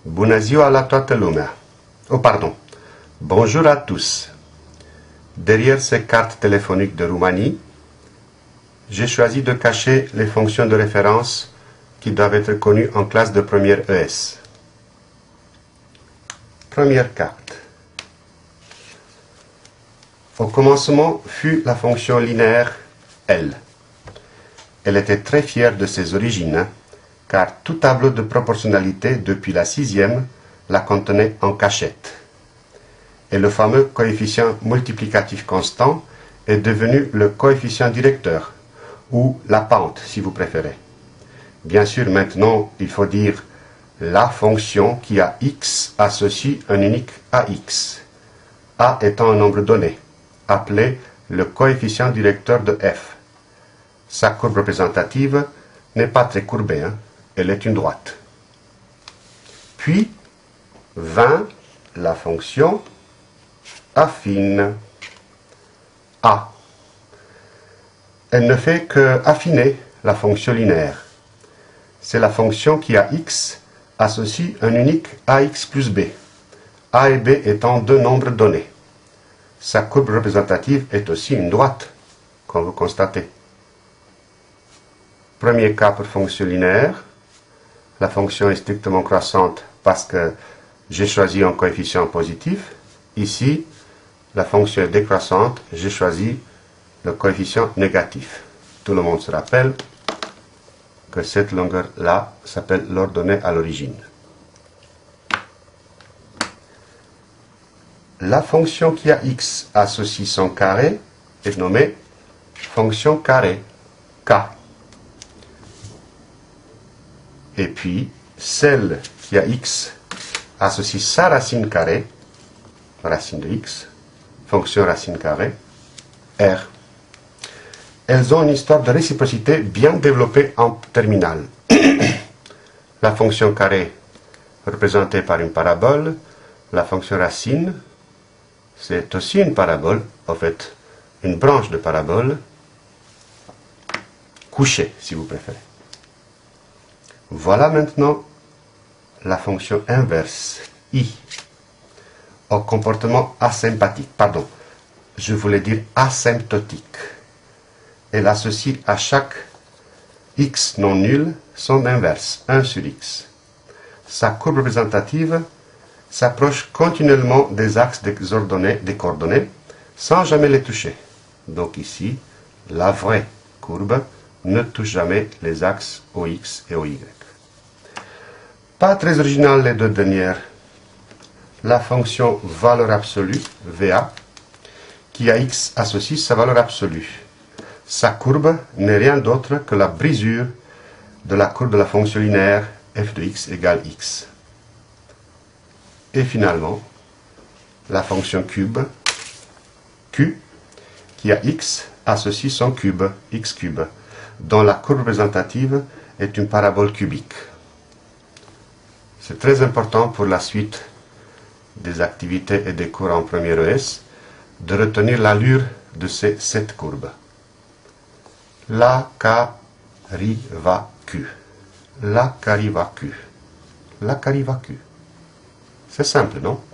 Bună ziua la toată lumea. Oh, pardon. Bonjour à tous. Derrière ces cartes téléphoniques de Roumanie, j'ai choisi de cacher les fonctions de référence qui doivent être connues en classe de première ES. Première carte. Au commencement fut la fonction linéaire L. Elle était très fière de ses origines, car tout tableau de proportionnalité depuis la 6e la contenait en cachette. Et le fameux coefficient multiplicatif constant est devenu le coefficient directeur, ou la pente si vous préférez. Bien sûr, maintenant, il faut dire la fonction qui a x associe un unique AX, A étant un nombre donné, appelé le coefficient directeur de f. Sa courbe représentative n'est pas très courbée, hein? Elle est une droite. Puis vint la fonction affine, A. Elle ne fait que affiner la fonction linéaire. C'est la fonction qui a x associe un unique ax plus b, a et b étant deux nombres donnés. Sa courbe représentative est aussi une droite, comme vous constatez. Premier cas pour fonction linéaire. La fonction est strictement croissante parce que j'ai choisi un coefficient positif. Ici, la fonction est décroissante, j'ai choisi le coefficient négatif. Tout le monde se rappelle que cette longueur-là s'appelle l'ordonnée à l'origine. La fonction qui a x associe son carré est nommée fonction carré, k. Et puis, celle qui a x associe sa racine carrée, racine de x, fonction racine carrée, r. Elles ont une histoire de réciprocité bien développée en terminale. La fonction carré représentée par une parabole, la fonction racine, c'est aussi une parabole, en fait, une branche de parabole, couchée, si vous préférez. Voilà maintenant la fonction inverse, I, au comportement asympathique, pardon, je voulais dire asymptotique. Elle associe à chaque x non nul son inverse, 1 sur x. Sa courbe représentative s'approche continuellement des axes des coordonnées sans jamais les toucher. Donc ici, la vraie courbe ne touche jamais les axes OX et OY. Pas très original les deux dernières. La fonction valeur absolue, VA, qui à x associe sa valeur absolue. Sa courbe n'est rien d'autre que la brisure de la courbe de la fonction linéaire f de x égale x. Et finalement, la fonction cube, Q, qui à x associe son cube, x cube, dont la courbe représentative est une parabole cubique. C'est très important pour la suite des activités et des cours en première ES de retenir l'allure de ces 7 courbes. La, K, Ri, Va, Q. La, K, Ri, Va, Q. La, K, Ri, Va, Q. C'est simple, non?